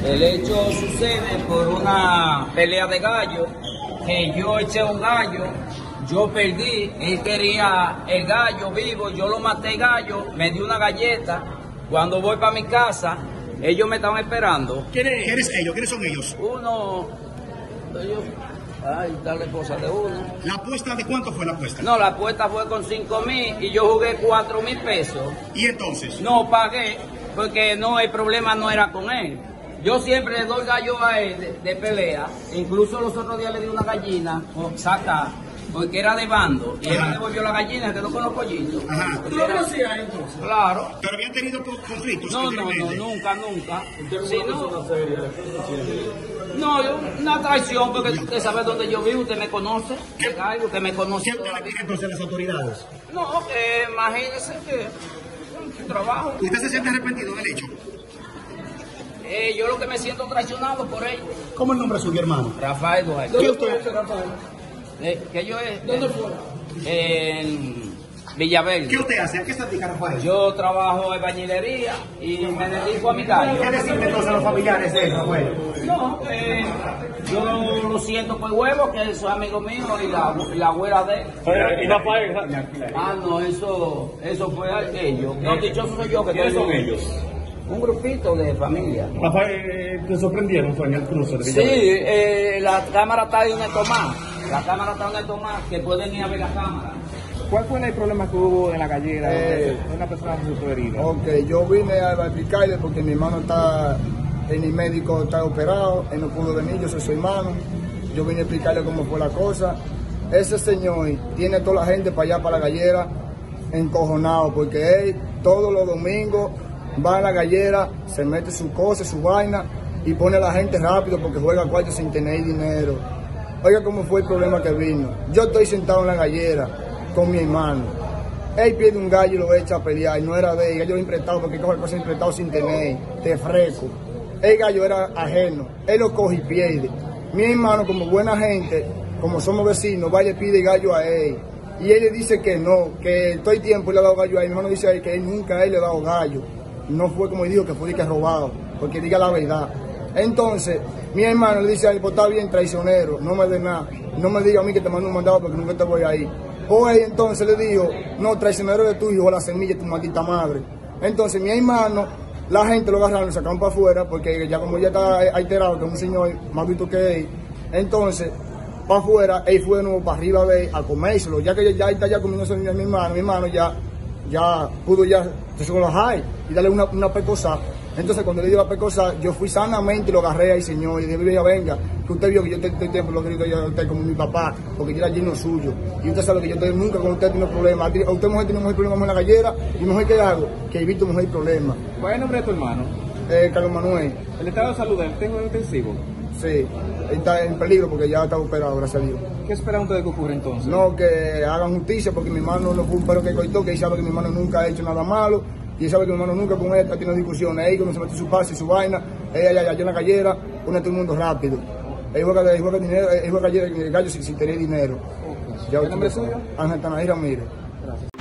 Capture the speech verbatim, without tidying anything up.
El hecho sucede por una pelea de gallo, que yo eché un gallo, yo perdí, él quería el gallo vivo, yo lo maté el gallo, me dio una galleta. Cuando voy para mi casa, ellos me estaban esperando. ¿Quiénes ¿Quién ellos? ¿Quiénes son ellos? Uno, ellos, ay, está la esposa de uno. ¿La apuesta de cuánto fue la apuesta? No, la apuesta fue con cinco mil y yo jugué cuatro mil pesos. ¿Y entonces? No pagué, porque no, el problema no era con él. Yo siempre le doy gallo a él de, de pelea, incluso los otros días le di una gallina, o saca, porque era de bando, y él me devolvió la gallina, quedó con los pollitos. Ajá. ¿Tú lo conocías entonces? Claro. ¿Pero habían tenido conflictos? No, no, no, nunca, nunca. Sí, no, no, yo, una traición, porque usted sabe dónde yo vivo, usted me conoce, que caigo, usted me conoce. ¿Qué usted le pide entonces a las autoridades? No, eh, imagínese que un trabajo. ¿Usted se siente arrepentido del hecho? Eh, yo lo que me siento traicionado por ellos. ¿Cómo el nombre de su hermano? Rafael Duarte. ¿Dónde fue ese Rafael? Eh, que yo es, ¿Dónde fue? En Villaverde. ¿Qué usted hace? ¿A qué se dedica, Rafael? Yo trabajo en bañilería y me dedico a mi gallo. ¿Qué decirle entonces a los familiares de él, Rafael? No, eh, yo lo siento por huevo, que soy amigo mío y la, y la abuela de él. ¿Y Rafael? Ah, no, eso, eso fue ellos. No, dichoso soy yo que ¿Quiénes tengo son ellos? un grupito de familia. Rafael, ¿te sorprendieron fue en el cruce de Sí, Villaverde? eh, la cámara está en el Tomás. La cámara está en el Tomás, que pueden ir a ver la cámara. ¿Cuál fue el problema que hubo en la gallera? Eh, donde una persona resultó herida. Ok, yo vine a explicarle porque mi hermano está, en el médico está operado, él no pudo venir, yo soy su hermano. Yo vine a explicarle cómo fue la cosa. Ese señor tiene toda la gente para allá, para la gallera, encojonado, porque él todos los domingos va a la gallera, se mete su cosa, su vaina y pone a la gente rápido porque juega cuarto sin tener dinero. Oiga cómo fue el problema que vino. Yo estoy sentado en la gallera con mi hermano. Él pierde un gallo y lo echa a pelear, y no era de él, el gallo lo imprestado porque coge cosas imprestado sin tener, te fresco. El gallo era ajeno, él lo coge y pierde. Mi hermano, como buena gente, como somos vecinos, va y le pide gallo a él. Y él le dice que no, que todo el tiempo le ha dado gallo a él. Mi hermano dice a él que él nunca a él le ha dado gallo. No fue como él dijo, que fue que robado, porque diga la verdad. Entonces, mi hermano le dice a él, pues está bien, traicionero, no me dé nada. No me diga a mí que te mando un mandado porque nunca te voy a ir. O él entonces le dijo, no, traicionero de tu hijo, la semilla de tu maldita madre. Entonces, mi hermano, la gente lo agarraron, lo sacaron para afuera, porque ya como ya está alterado, que es un señor más visto que él. Entonces, para afuera, él fue de nuevo para arriba de él a comérselo. Ya que ya está ya comiendo a mi hermano, mi hermano ya, ya pudo ya desgolajar y darle una, una pecosa. Entonces, cuando le dio la pecosa, yo fui sanamente y lo agarré ahí, señor, y le dije, venga, que usted vio que yo todo el tiempo lo grito yo a usted como mi papá, porque yo era lleno suyo. Y usted sabe que yo estoy, nunca con usted tiene problemas. A usted, mujer, tiene mujer problemas en la gallera, y mujer, ¿qué hago? Que evito mujer problemas. ¿Cuál es el nombre de tu hermano? Eh, Carlos Manuel. ¿El estado de salud de él tengo intensivo? Sí, él está en peligro porque ya está operado, gracias a Dios. ¿Qué esperan ustedes que ocurra entonces? No, que hagan justicia, porque mi hermano no fue un perro que coitó, que él sabe que mi hermano nunca ha hecho nada malo. Y él sabe que mi hermano nunca con él ha tenido discusiones. Él cuando se mete su pase y su vaina, ella allá, allá en la gallera, pone a todo el mundo rápido. Él juega, él juega dinero, él juega gallera, gallo sin, sin tener dinero. Okay. Ya ¿El nombre suyo? Ángel Tanaí Ramírez. Gracias.